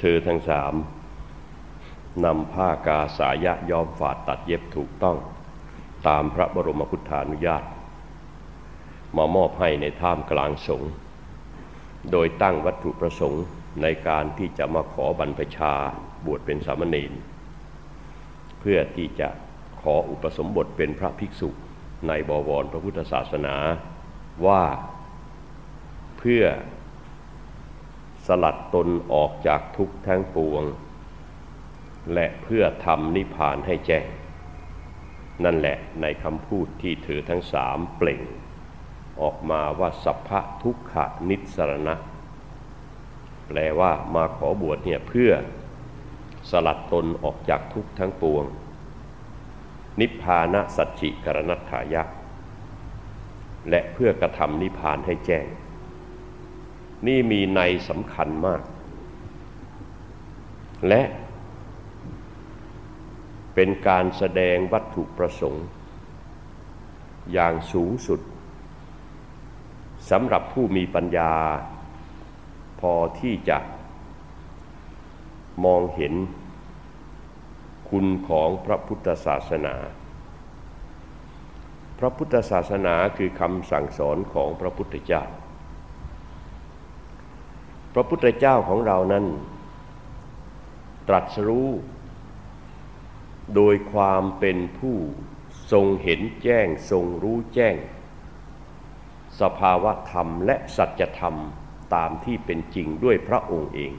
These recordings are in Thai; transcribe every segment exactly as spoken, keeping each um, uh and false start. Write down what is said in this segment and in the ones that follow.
ธอทั้งสามนำผ้ากาสายะย้อมฝาดตัดเย็บถูกต้องตามพระบรมพุทธานุญาตมามอบให้ในท่ามกลางสงฆ์โดยตั้งวัตถุประสงค์ในการที่จะมาขอบรรพชาบวชเป็นสามเณรเพื่อที่จะขออุปสมบทเป็นพระภิกษุในบวรพระพุทธศาสนาว่าเพื่อสลัดตนออกจากทุกข์ทั้งปวงและเพื่อทำนิพพานให้แจ้งนั่นแหละในคำพูดที่เธอทั้งสามเปล่งออกมาว่าสัพพะทุกขนิสสรณะแปลว่ามาขอบวชเนี่ยเพื่อสลัดตนออกจากทุกข์ทั้งปวงนิพพานะสัจฉิกรณัฏฐายะและเพื่อกระทำนิพพานให้แจ้งนี่มีในสำคัญมากและเป็นการแสดงวัตถุประสงค์อย่างสูงสุดสำหรับผู้มีปัญญาพอที่จะมองเห็นคุณของพระพุทธศาสนาพระพุทธศาสนาคือคำสั่งสอนของพระพุทธเจ้าพระพุทธเจ้าของเรานั้นตรัสรู้โดยความเป็นผู้ทรงเห็นแจ้งทรงรู้แจ้งสภาวะธรรมและสัจธรรมตามที่เป็นจริงด้วยพระองค์เอง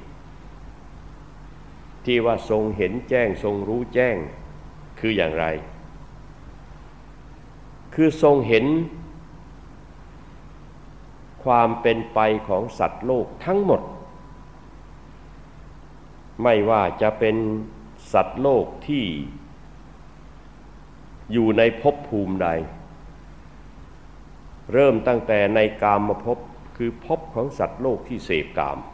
ที่ว่าทรงเห็นแจ้งทรงรู้แจ้งคืออย่างไรคือทรงเห็นความเป็นไปของสัตว์โลกทั้งหมดไม่ว่าจะเป็นสัตว์โลกที่อยู่ในภพภูมิใดเริ่มตั้งแต่ในกามภพคือภพของสัตว์โลกที่เสพกาม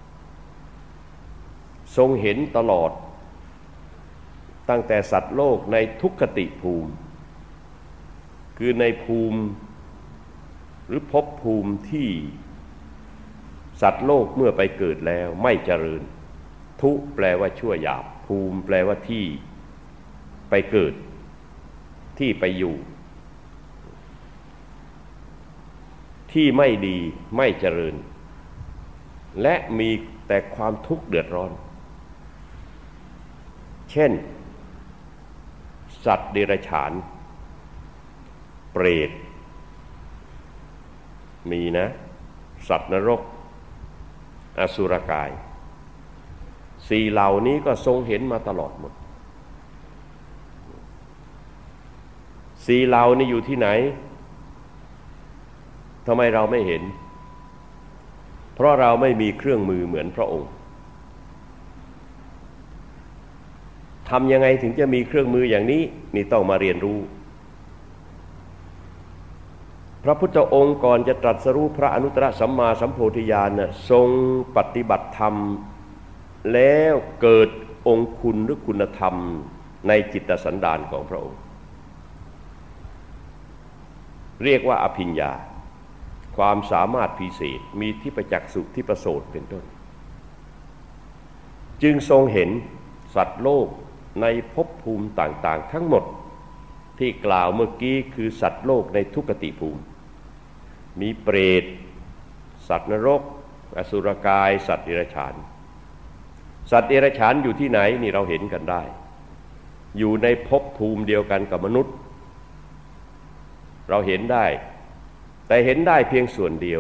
ทรงเห็นตลอดตั้งแต่สัตว์โลกในทุกขติภูมิคือในภูมิหรือภพภูมิที่สัตว์โลกเมื่อไปเกิดแล้วไม่เจริญทุแปลว่าชั่วหยาบภูมิแปลว่าที่ไปเกิดที่ไปอยู่ที่ไม่ดีไม่เจริญและมีแต่ความทุกข์เดือดร้อนเช่นสัตว์เดรัจฉานเปรตมีนะสัตว์นรกอสุรกายสี่เหล่านี้ก็ทรงเห็นมาตลอดหมดสี่เหล่านี้อยู่ที่ไหนทำไมเราไม่เห็นเพราะเราไม่มีเครื่องมือเหมือนพระองค์ทำยังไงถึงจะมีเครื่องมืออย่างนี้นี่ต้องมาเรียนรู้พระพุทธองค์ก่อนจะตรัสรู้พระอนุตตรสัมมาสัมโพธิญาณน่ะทรงปฏิบัติธรรมแล้วเกิดองค์คุณหรือคุณธรรมในจิตสันดานของพระองค์เรียกว่าอภิญญาความสามารถพิเศษมีทิพจักษุทิพโสตเป็นต้นจึงทรงเห็นสัตว์โลกในภพภูมิต่างๆทั้งหมดที่กล่าวเมื่อกี้คือสัตว์โลกในทุกขติภูมิมีเปรตสัตว์นรกอสุรกายสัตว์เดรัจฉานสัตว์เดรัจฉานอยู่ที่ไหนนี่เราเห็นกันได้อยู่ในภพภูมิเดียวกันกับมนุษย์เราเห็นได้แต่เห็นได้เพียงส่วนเดียว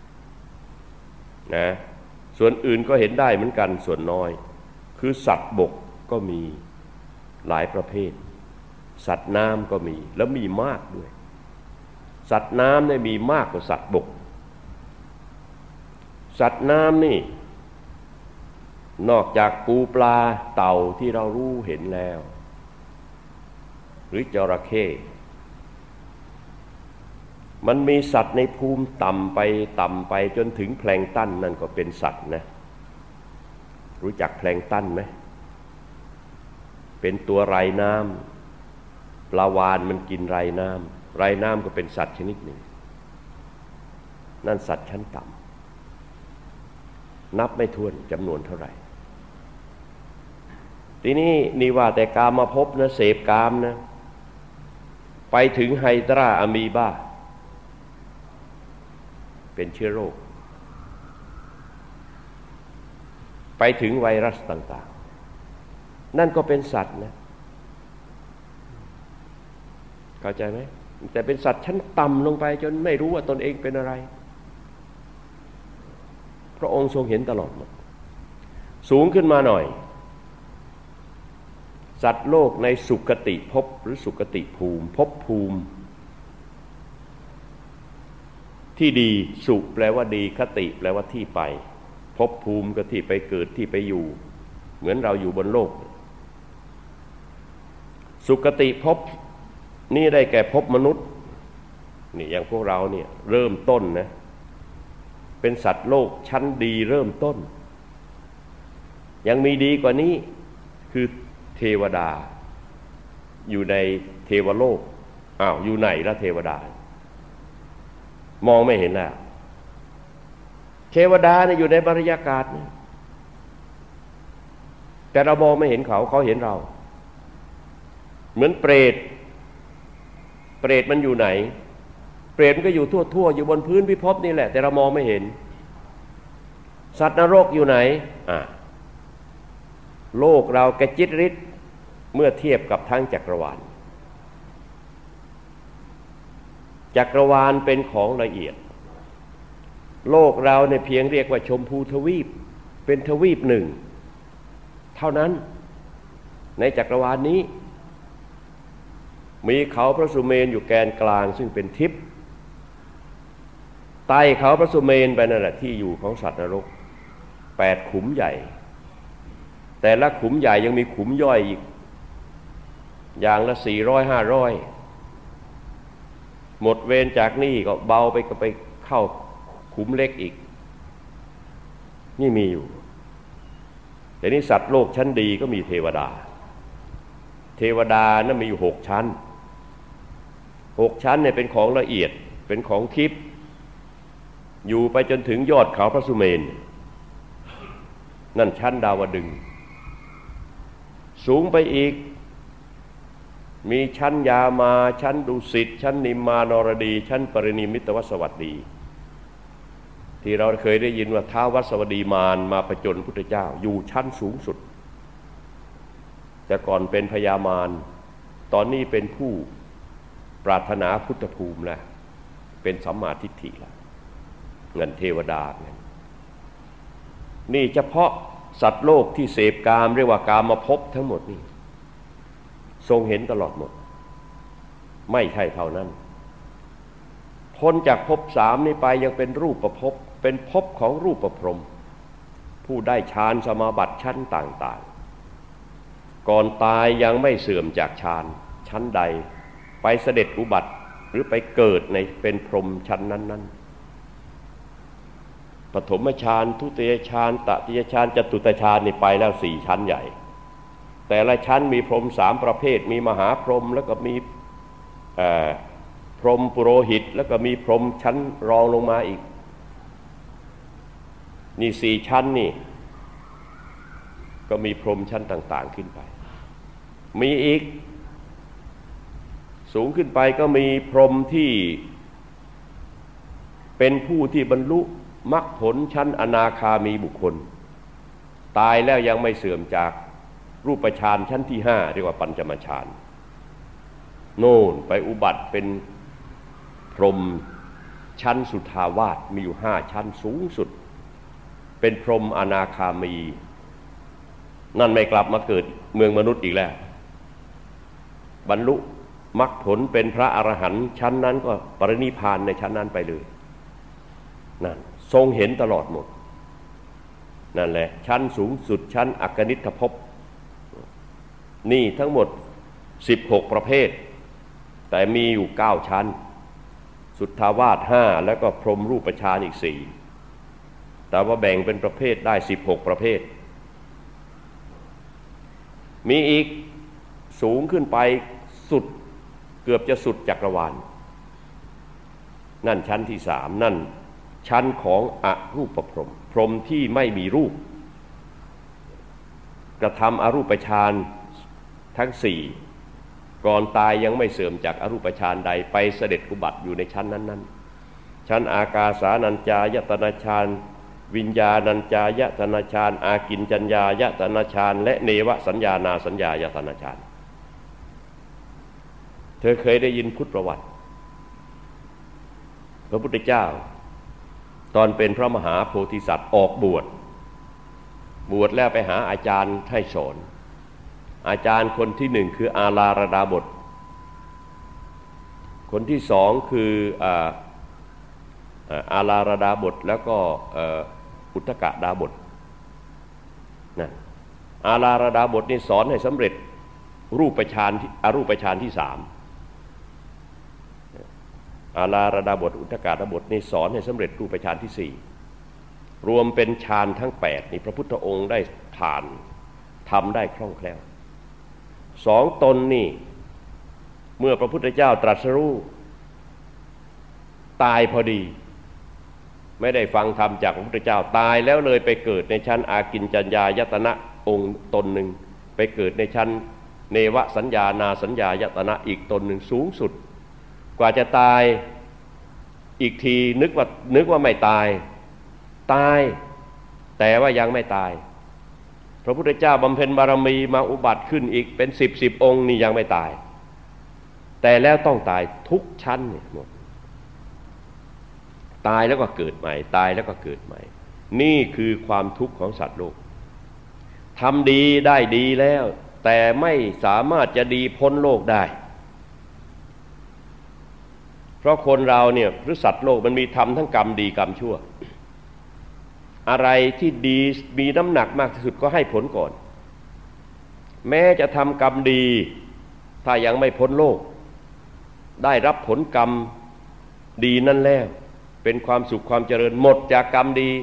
นะส่วนอื่นก็เห็นได้เหมือนกันส่วนน้อยคือสัตว์บกก็มีหลายประเภทสัตว์น้ำก็มีแล้วมีมากด้วยสัตว์น้ำเนี่ยมีมากกว่าสัตว์บกสัตว์น้ำนี่นอกจากปูปลาเต่าที่เรารู้เห็นแล้วหรือจระเข้มันมีสัตว์ในภูมิต่ำไปต่ำไปจนถึงแพลงก์ตันนั่นก็เป็นสัตว์นะรู้จักแพลงก์ตันไหมเป็นตัวไรน้ำปลาวาฬมันกินไรน้ำไรน้ำก็เป็นสัตว์ชนิดหนึ่งนั่นสัตว์ชั้นต่ำนับไม่ถ้วนจำนวนเท่าไหร่ทีนี้นี่ว่าแต่กามมาพบนะเสพกามนะไปถึงไฮดราอะมีบาเป็นเชื้อโรคไปถึงไวรัสต่างๆนั่นก็เป็นสัตว์นะเข้าใจไหมแต่เป็นสัตว์ชั้นต่ำลงไปจนไม่รู้ว่าตนเองเป็นอะไรพระองค์ทรงเห็นตลอดหมดสูงขึ้นมาหน่อยสัตว์โลกในสุคติภพหรือสุคติภูมิภพภูมิที่ดีสุแปลว่าดีคติแปลว่าที่ไปภพภูมิก็ที่ไปเกิดที่ไปอยู่เหมือนเราอยู่บนโลกสุคติภพนี่ได้แก่ภพมนุษย์นี่อย่างพวกเราเนี่ยเริ่มต้นนะเป็นสัตว์โลกชั้นดีเริ่มต้นยังมีดีกว่านี้คือเทวดาอยู่ในเทวโลกอ้าวอยู่ไหนละเทวดามองไม่เห็นแล้วเทวดาเนี่ยอยู่ในบรรยากาศนี่แต่เรามองไม่เห็นเขาเขาเห็นเราเหมือนเปรตเปรตมันอยู่ไหนเปรตมันก็อยู่ทั่วๆอยู่บนพื้นพิภพนี่แหละแต่เรามองไม่เห็นสัตว์นรกอยู่ไหนอ่ะโลกเรากระจิตริดเมื่อเทียบกับทั้งจักรวาลจักรวาลเป็นของละเอียดโลกเราในเพียงเรียกว่าชมพูทวีปเป็นทวีปหนึ่งเท่านั้นในจักรวาลนี้มีเขาพระสุเมนอยู่แกนกลางซึ่งเป็นทิพย์ใต้เขาพระสุเมนไปนั่นแหละที่อยู่ของสัตว์นรกแปดขุมใหญ่แต่ละขุมใหญ่ยังมีขุมย่อยอีกอย่างละสี่ร้อยห้าร้อยหมดเวรจากนี่ก็เบาไปก็ไปเข้าขุมเล็กอีกนี่มีอยู่แต่นี่สัตว์โลกชั้นดีก็มีเทวดาเทวดานั้นมีอยู่หกชั้นหกชั้นเนี่ยเป็นของละเอียดเป็นของทิพย์อยู่ไปจนถึงยอดเขาพระสุเมนนั่นชั้นดาวดึงส์สูงไปอีกมีชั้นยามาชั้นดุสิตชั้นนิมมานรดีชั้นปรินิมิตวสวัสดีที่เราเคยได้ยินว่าท้าววัสวดีมารมาผจญพุทธเจ้าอยู่ชั้นสูงสุดแต่ก่อนเป็นพญามารตอนนี้เป็นผู้ปรารถนาพุทธภูมิแล้วเป็นสัมมาทิฏฐิแล้วเงินเทวดาเนี่ยนี่เฉพาะสัตว์โลกที่เสพกามเรียกว่ากามมาพบทั้งหมดนี่ทรงเห็นตลอดหมดไม่ใช่เท่านั้นพ้นจากภพสามนี้ไปยังเป็นรูปประภพเป็นภพของรูปประพรหมผู้ได้ฌานสมาบัติชั้นต่างๆก่อนตายยังไม่เสื่อมจากฌานชั้นใดไปเสด็จอุบัติหรือไปเกิดในเป็นพรหมชั้นนั้นๆปฐมฌานทุติยฌานตติยฌานจตุตฌานนี่ไปแล้วสี่ชั้นใหญ่แต่ละชั้นมีพรหมสามประเภทมีมหาพรหมแล้วก็มีพรหมปุโรหิตแล้วก็มีพรหมชั้นรองลงมาอีกนี่สี่ชั้นนี่ก็มีพรหมชั้นต่างๆขึ้นไปมีอีกสูงขึ้นไปก็มีพรหมที่เป็นผู้ที่บรรลุมรรคผลชั้นอนาคามีบุคคลตายแล้วยังไม่เสื่อมจากรูปฌานชั้นที่ห้าเรียกว่าปัญจมฌานโน่นไปอุบัติเป็นพรหมชั้นสุทาวาสมีอยู่ห้าชั้นสูงสุดเป็นพรหมอนาคามีนั่นไม่กลับมาเกิดเมืองมนุษย์อีกแล้วบรรลุมรรคผลเป็นพระอรหันต์ชั้นนั้นก็ปรินิพพานในชั้นนั้นไปเลยนั่นทรงเห็นตลอดหมดนั่นแหละชั้นสูงสุดชั้นอักนิทภพนี่ทั้งหมดสิบหกประเภทแต่มีอยู่เก้าชั้นสุทธาวาสห้าแล้วก็พรหมรูปฌานอีกสี่แต่ว่าแบ่งเป็นประเภทได้สิบหกประเภทมีอีกสูงขึ้นไปสุดเกือบจะสุดจักรวาลนั่นชั้นที่สามนั่นชั้นของอรูปพรหมพรหมที่ไม่มีรูปกระทำอรูปฌานทั้งสี่ก่อนตายยังไม่เสื่อมจากอรูปฌานใดไปเสด็จอุบัติอยู่ในชั้นนั้นๆชั้นอากาสานัญจายตนะฌานวิญญาณัญจายตนะฌานอากิญจัญญายตนะฌานและเนวสัญญานาสัญญายตนะฌานเธอเคยได้ยินพุทธประวัติพระพุทธเจ้าตอนเป็นพระมหาโพธิสัตว์ออกบวชบวชแล้วไปหาอาจารย์ให้สอนอาจารย์คนที่หนึ่งคืออาลาระดาบทคนที่สองคืออาลาระดาบทแล้วก็อุทกดาบทนั่นอาลาระดาบทนี่สอนให้สำเร็จรูปฌานอรูปฌานที่สามอาลาระดาบทอุทกดาบทนี่สอนให้สำเร็จรูปฌานที่สี่รวมเป็นฌานทั้งแปดนี่พระพุทธองค์ได้ผ่านทำได้คล่องแคล่วสองตนนี่เมื่อพระพุทธเจ้าตรัสรู้ตายพอดีไม่ได้ฟังธรรมจากพระพุทธเจ้าตายแล้วเลยไปเกิดในชั้นอากิญจัญญายตนะองค์ตนหนึ่งไปเกิดในชั้นเนวสัญญานาสัญญายตนะอีกตนหนึ่งสูงสุดกว่าจะตายอีกทีนึกว่านึกว่าไม่ตายตายแต่ว่ายังไม่ตายพระพุทธเจ้าบำเพ็ญบารมีมาอุบัติขึ้นอีกเป็นสิบสิบองค์นี่ยังไม่ตายแต่แล้วต้องตายทุกชั้นเนี่ยหมดตายแล้วก็เกิดใหม่ตายแล้วก็เกิดใหม่นี่คือความทุกข์ของสัตว์โลกทำดีได้ดีแล้วแต่ไม่สามารถจะดีพ้นโลกได้เพราะคนเราเนี่ยหรือสัตว์โลกมันมีทำทั้งกรรมดีกรรมชั่วอะไรที่ดีมีน้ำหนักมากที่สุดก็ให้ผลก่อนแม้จะทำกรรมดีถ้ายังไม่พ้นโลกได้รับผลกรรมดีนั่นแล้วเป็นความสุขความเจริญหมดจากกรรมดี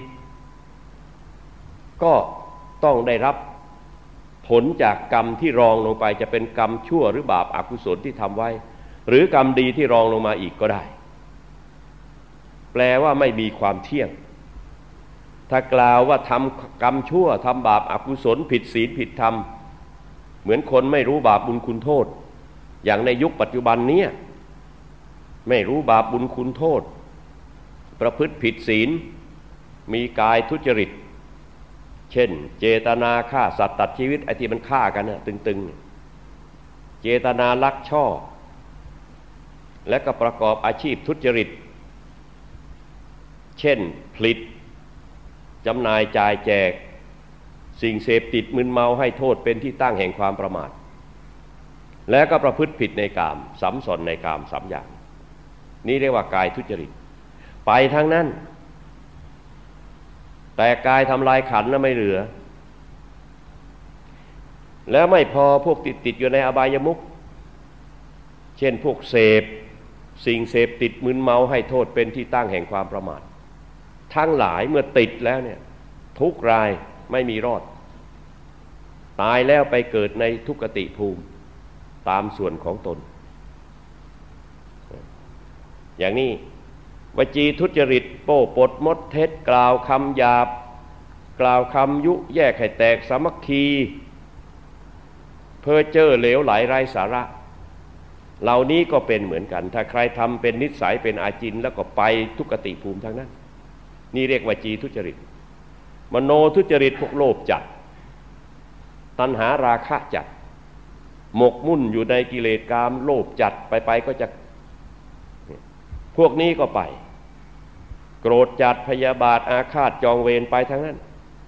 ก็ต้องได้รับผลจากกรรมที่รองลงไปจะเป็นกรรมชั่วหรือบาปอกุศลที่ทำไว้หรือกรรมดีที่รองลงมาอีกก็ได้แปลว่าไม่มีความเที่ยงถ้ากล่าวว่าทำกรรมชั่วทำบาปอกุศลผิดศีลผิดธรรมเหมือนคนไม่รู้บาปบุญคุณโทษอย่างในยุคปัจจุบันนี้ไม่รู้บาปบุญคุณโทษประพฤติผิดศีลมีกายทุจริตเช่นเจตนาฆ่าสัตว์ตัดชีวิตไอ้ที่มันฆ่ากันน่ะตึงๆเจตนาลักช่อและก็ประกอบอาชีพทุจริตเช่นผลิตจำหน่ายจ่ายแจกสิ่งเสพติดมึนเมาให้โทษเป็นที่ตั้งแห่งความประมาทและก็ประพฤติผิดในกามสัมสอนในกามสามอย่างนี่เรียกว่ากายทุจริตไปทั้งนั้นแต่กายทำลายขันธ์แล้วไม่เหลือแล้วไม่พอพวกติดติดอยู่ในอบายมุขเช่นพวกเสพสิ่งเสพติดมึนเมาให้โทษเป็นที่ตั้งแห่งความประมาททั้งหลายเมื่อติดแล้วเนี่ยทุกรายไม่มีรอดตายแล้วไปเกิดในทุกขติภูมิตามส่วนของตนอย่างนี้วจีทุจริตโป้ปดมดเท็จกล่าวคำหยาบกล่าวคำยุแยกให้แตกสามัคคีเพ้อเจ้อเหลวไหลไร้สาระเหล่านี้ก็เป็นเหมือนกันถ้าใครทำเป็นนิสัยเป็นอาจินแล้วก็ไปทุกขติภูมิทั้งนั้นนี่เรียกวจีทุจริตมโนทุจริตพวกโลภจัดตัณหาราคะจัดหมกมุ่นอยู่ในกิเลสกามโลภจัดไปไปก็จะพวกนี้ก็ไปโกรธจัดพยาบาทอาฆาตจองเวรไปทั้งนั้น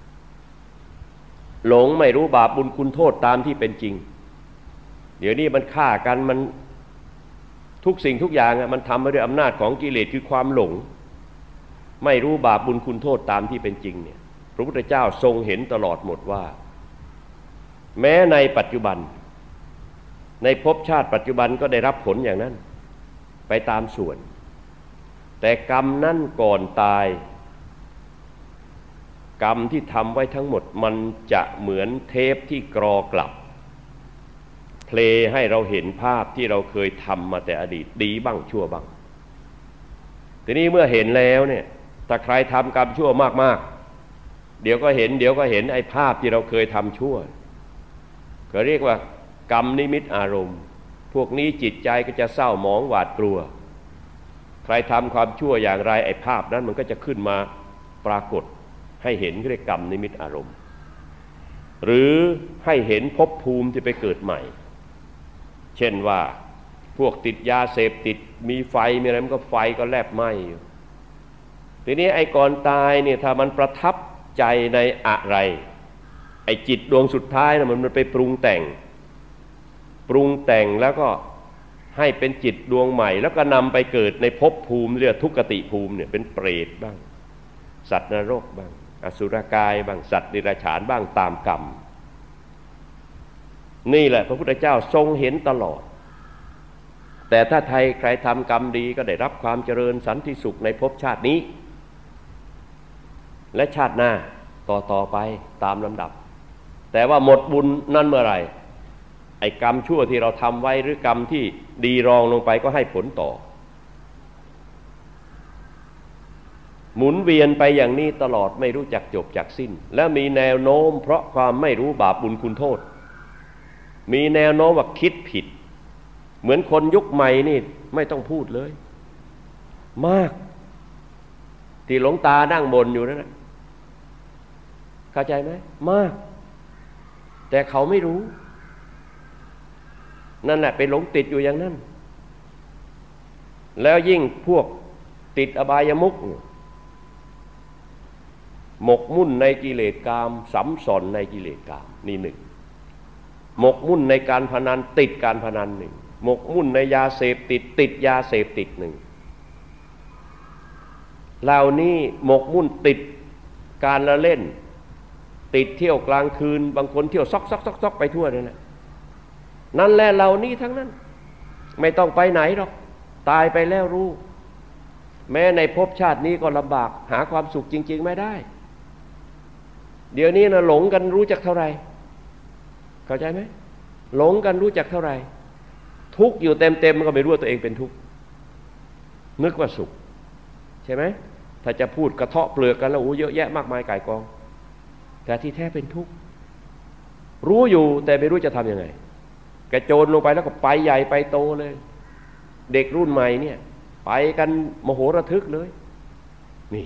หลงไม่รู้บาปบุญคุณโทษตามที่เป็นจริงเดี๋ยวนี้มันฆ่ากันมันทุกสิ่งทุกอย่างมันทำมาด้วยอำนาจของกิเลสคือความหลงไม่รู้บาปบุญคุณโทษตามที่เป็นจริงเนี่ยพระพุทธเจ้าทรงเห็นตลอดหมดว่าแม้ในปัจจุบันในภพชาติปัจจุบันก็ได้รับผลอย่างนั้นไปตามส่วนแต่กรรมนั่นก่อนตายกรรมที่ทำไว้ทั้งหมดมันจะเหมือนเทปที่กรอกลับเพลย์ให้เราเห็นภาพที่เราเคยทำมาแต่อดีตดีบ้างชั่วบ้างทีนี้เมื่อเห็นแล้วเนี่ยถ้าใครทำกรรมชั่วมากๆเดี๋ยวก็เห็นเดี๋ยวก็เห็นไอ้ภาพที่เราเคยทำชั่วก็เรียกว่ากรรมนิมิตอารมณ์พวกนี้จิตใจก็จะเศร้าหมองหวาดกลัวใครทำความชั่วอย่างไรไอ้ภาพนั้นมันก็จะขึ้นมาปรากฏให้เห็นเรียกกรรมนิมิตอารมณ์หรือให้เห็นภพภูมิที่ไปเกิดใหม่เช่นว่าพวกติดยาเสพติดมีไฟมีอะไรมันก็ไฟก็แลบไหม้อยู่ทีนี้ไอ้ก่อนตายเนี่ยถ้ามันประทับใจในอะไรไอ้จิตดวงสุดท้ายนะมันมันไปปรุงแต่งปรุงแต่งแล้วก็ให้เป็นจิตดวงใหม่แล้วก็นำไปเกิดในภพภูมิเรียกทุกขติภูมิเนี่ยเป็นเปรตบ้างสัตว์นรกบ้างอสุรกายบ้างสัตว์เดรัจฉานบ้างตามกรรมนี่แหละพระพุทธเจ้าทรงเห็นตลอดแต่ถ้าใครใครทำกรรมดีก็ได้รับความเจริญสันติสุขในภพชาตินี้และชาติหน้าต่อต่อไปตามลำดับแต่ว่าหมดบุญนั่นเมื่อไหร่ไอ้กรรมชั่วที่เราทำไว้หรือกรรมที่ดีรองลงไปก็ให้ผลต่อหมุนเวียนไปอย่างนี้ตลอดไม่รู้จักจบจักสิ้นและมีแนวโน้มเพราะความไม่รู้บาปบุญคุณโทษมีแนวโน้มว่าคิดผิดเหมือนคนยุคใหม่นี่ไม่ต้องพูดเลยมากที่หลวงตานั่งบนอยู่นั่นนะเข้าใจไหมมากแต่เขาไม่รู้นั่นแหละไปหลงติดอยู่อย่างนั้นแล้วยิ่งพวกติดอบายมุขหมกมุ่นในกิเลสกามสัมสอนในกิเลสกามนี่หนึ่งหมกมุ่นในการพนันติดการพนันหนึ่งหมกมุ่นในยาเสพติดติดยาเสพติดหนึ่งเหล่านี้หมกมุ่นติดการละเล่นติดเที่ยวกลางคืนบางคนเที่ยวซอกซอกซอกซอกไปทั่วนั่นแหละนั่นแหละเหล่านี้ทั้งนั้นไม่ต้องไปไหนหรอกตายไปแล้วรู้แม้ในภพชาตินี้ก็ลำบากหาความสุขจริงๆไม่ได้เดี๋ยวนี้นะหลงกันรู้จักเท่าไหร่เข้าใจไหมหลงกันรู้จักเท่าไหร่ทุกข์อยู่เต็มๆมันก็ไม่รู้ว่าตัวเองเป็นทุกข์นึกว่าสุขใช่ไหมถ้าจะพูดกระเทาะเปลือกกันแล้วโอ้เยอะแยะมากมายก่ายกองแต่ที่แท้เป็นทุกข์รู้อยู่แต่ไม่รู้จะทำยังไงกระโจนลงไปแล้วก็ไปใหญ่ไปโตเลยเด็กรุ่นใหม่เนี่ยไปกันมโหระทึกเลยนี่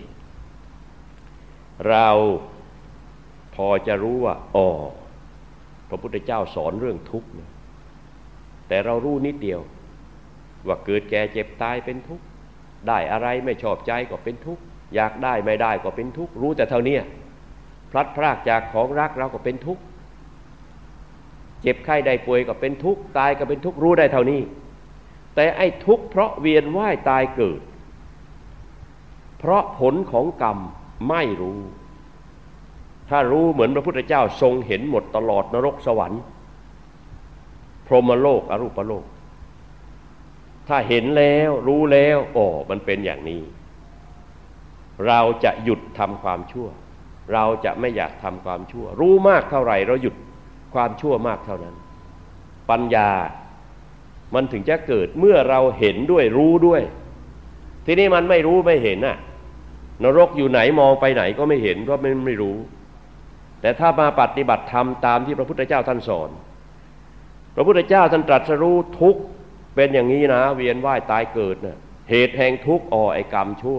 เราพอจะรู้ว่าอ๋อพระพุทธเจ้าสอนเรื่องทุกข์นะแต่เรารู้นิดเดียวว่าเกิดแก่เจ็บตายเป็นทุกข์ได้อะไรไม่ชอบใจก็เป็นทุกข์อยากได้ไม่ได้ก็เป็นทุกข์รู้แต่เท่านี้พลัดพรากจากของรักเราก็เป็นทุกข์เจ็บไข้ได้ป่วยก็เป็นทุกข์ตายก็เป็นทุกข์รู้ได้เท่านี้แต่ไอ้ทุกข์เพราะเวียนว่ายตายเกิดเพราะผลของกรรมไม่รู้ถ้ารู้เหมือนพระพุทธเจ้าทรงเห็นหมดตลอดนรกสวรรค์พรหมโลกอรูปโลกถ้าเห็นแล้วรู้แล้วอ๋อมันเป็นอย่างนี้เราจะหยุดทำความชั่วเราจะไม่อยากทำความชั่วรู้มากเท่าไหร่เราหยุดความชั่วมากเท่านั้นปัญญามันถึงจะเกิดเมื่อเราเห็นด้วยรู้ด้วยทีนี้มันไม่รู้ไม่เห็นน่ะนรกอยู่ไหนมองไปไหนก็ไม่เห็นเพราะมันไม่รู้แต่ถ้ามาปฏิบัติธรรมตามที่พระพุทธเจ้าท่านสอนพระพุทธเจ้าท่านตรัสรู้ทุกข์เป็นอย่างนี้นะเวียนว่ายตายเกิดนะเหตุแห่งทุกข์อ๋อไอ้กรรมชั่ว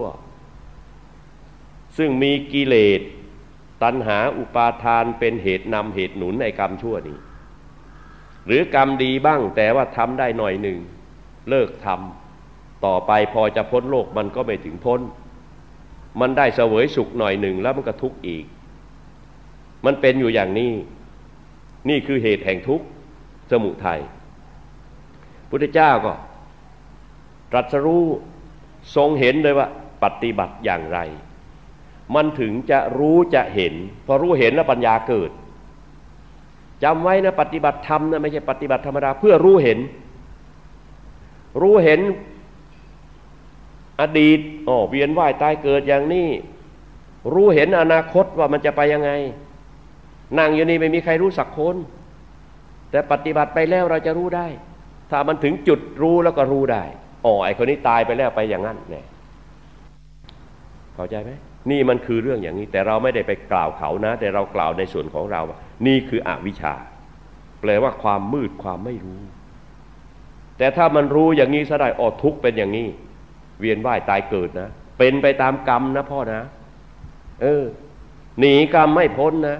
ซึ่งมีกิเลสตัณหาอุปาทานเป็นเหตุนำเหตุหนุนไอ้กรรมชั่วนี้หรือกรรมดีบ้างแต่ว่าทำได้หน่อยหนึ่งเลิกทำต่อไปพอจะพ้นโลกมันก็ไม่ถึงพ้นมันได้เสวยสุขหน่อยหนึ่งแล้วมันก็ทุกข์อีกมันเป็นอยู่อย่างนี้นี่คือเหตุแห่งทุกข์สมุทัยพุทธเจ้าก็ตรัสรู้ทรงเห็นเลยว่าปฏิบัติอย่างไรมันถึงจะรู้จะเห็นพอรู้เห็นแล้วปัญญาเกิดจำไว้นะปฏิบัติธรรมนะไม่ใช่ปฏิบัติธรรมดาเพื่อรู้เห็นรู้เห็นอดีตอ๋อเวียนว่ายตายเกิดอย่างนี้รู้เห็นอนาคตว่ามันจะไปยังไงนั่งอยู่นี่ไม่มีใครรู้สักคนแต่ปฏิบัติไปแล้วเราจะรู้ได้ถ้ามันถึงจุดรู้แล้วก็รู้ได้อ๋อไอ้คนนี้ตายไปแล้วไปอย่างนั้นเนี่ยเข้าใจไหมนี่มันคือเรื่องอย่างนี้แต่เราไม่ได้ไปกล่าวเขานะแต่เรากล่าวในส่วนของเรานี่คืออวิชชาแปลว่าความมืดความไม่รู้แต่ถ้ามันรู้อย่างนี้ซะได้อ๋อทุกข์เป็นอย่างนี้เวียนว่ายตายเกิดนะเป็นไปตามกรรมนะพ่อนะเออหนีกรรมไม่พ้นนะ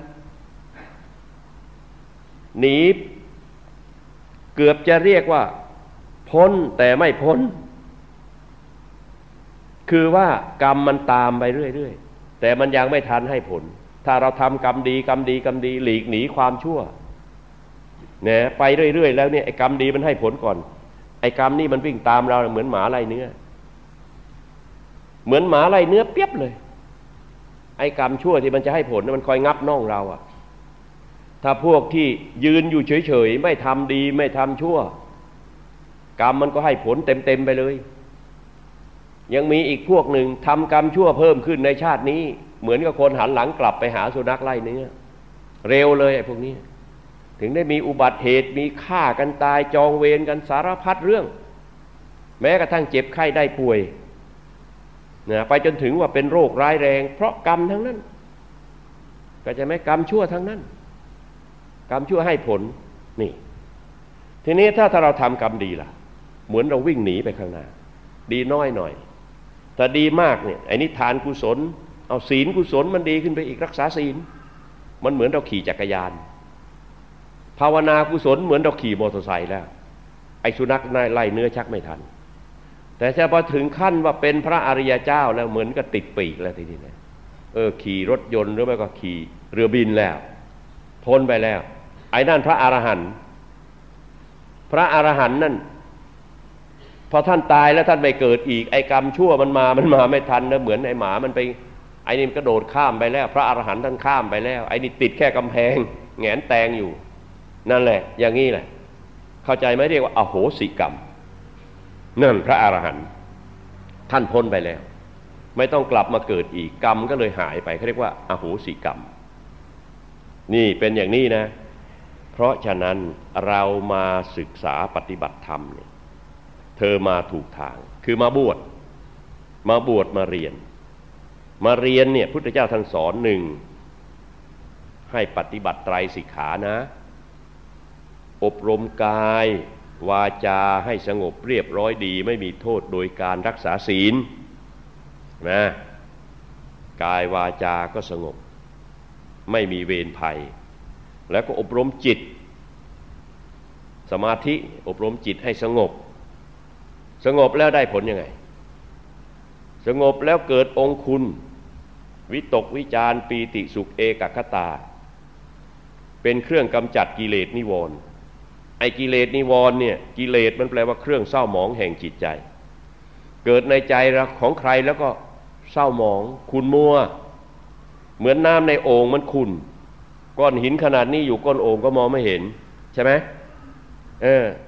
หนีเกือบจะเรียกว่าพ้นแต่ไม่พ้นคือว่ากรรมมันตามไปเรื่อยๆแต่มันยังไม่ทันให้ผลถ้าเราทำกรรมดีกรรมดีกรรมดีหลีกหนีความชั่วเนี่ยไปเรื่อยๆแล้วเนี่ยไอ้กรรมดีมันให้ผลก่อนไอ้กรรมนี่มันวิ่งตามเราเหมือนหมาไล่เนื้อเหมือนหมาไล่เนื้อเปียบเลยไอ้กรรมชั่วที่มันจะให้ผลมันคอยงับน่องเราอะถ้าพวกที่ยืนอยู่เฉยๆไม่ทำดีไม่ทำชั่วกรรมมันก็ให้ผลเต็มๆไปเลยยังมีอีกพวกหนึ่งทำกรรมชั่วเพิ่มขึ้นในชาตินี้เหมือนกับคนหันหลังกลับไปหาสุนัขไล่เนื้อเร็วเลยไอ้พวกนี้ถึงได้มีอุบัติเหตุมีฆ่ากันตายจองเวรกันสารพัดเรื่องแม้กระทั่งเจ็บไข้ได้ป่วยนะไปจนถึงว่าเป็นโรคร้ายแรงเพราะกรรมทั้งนั้นก็จะไม่กรรมชั่วทั้งนั้นกรรมชั่วให้ผลนี่ทีนี้ถ้าถ้าเราทำกรรมดีล่ะเหมือนเราวิ่งหนีไปข้างหน้าดีน้อยหน่อยถ้าดีมากเนี่ยไอ้นิทานกุศลเอาศีลกุศลมันดีขึ้นไปอีกรักษาศีลมันเหมือนเราขี่จักรยานภาวนากุศลเหมือนเราขี่มอเตอร์ไซค์แล้วไอ้สุนัขไล่เนื้อชักไม่ทันแต่ถ้าพอถึงขั้นว่าเป็นพระอริยเจ้าแล้วเหมือนกับติดปีกแล้วทีนี้เนี่ยเออขี่รถยนต์หรือไม่ก็ขี่เรือบินแล้วพ้นไปแล้วไอ้นั่นพระอรหันต์พระอรหันต์นั่นพอท่านตายแล้วท่านไม่เกิดอีกไอ้กรรมชั่วมันมามันมาไม่ทันนะเหมือนไอ้หมามันไปไอ้นี่มันกระโดดข้ามไปแล้วพระอรหันต์ท่านข้ามไปแล้วไอ้นี่ติดแค่กำแพงแหงนแตงอยู่นั่นแหละอย่างนี้แหละเข้าใจไหมเรียกว่าอโหสิกรรมนั่นพระอรหันต์ท่านพ้นไปแล้วไม่ต้องกลับมาเกิดอีกกรรมก็เลยหายไปเขาเรียกว่าอโหสิกรรมนี่เป็นอย่างนี้นะเพราะฉะนั้นเรามาศึกษาปฏิบัติธรรมเนี่ยเธอมาถูกทางคือมาบวชมาบวชมาเรียนมาเรียนเนี่ยพุทธเจ้าท่านสอนหนึ่งให้ปฏิบัติไตรสิกขานะอบรมกายวาจาให้สงบเรียบร้อยดีไม่มีโทษโดยการรักษาศีลนะกายวาจาก็สงบไม่มีเวรภัยแล้วก็อบรมจิตสมาธิอบรมจิตให้สงบสงบแล้วได้ผลยังไงสงบแล้วเกิดองคุณวิตกวิจารปีติสุขเอกคตาเป็นเครื่องกำจัดกิเลสนิวรณ์ไอ้กิเลสนิวรณ์เนี่ยกิเลสมันแปลว่าเครื่องเศร้าหมองแห่งจิตใจเกิดในใจของใครแล้วก็เศร้าหมองขุ่นมัวเหมือนน้ำในโอ่งมันขุ่นก้อนหินขนาดนี้อยู่ก้นโอ่งก็มองไม่เห็นใช่ไหมเออ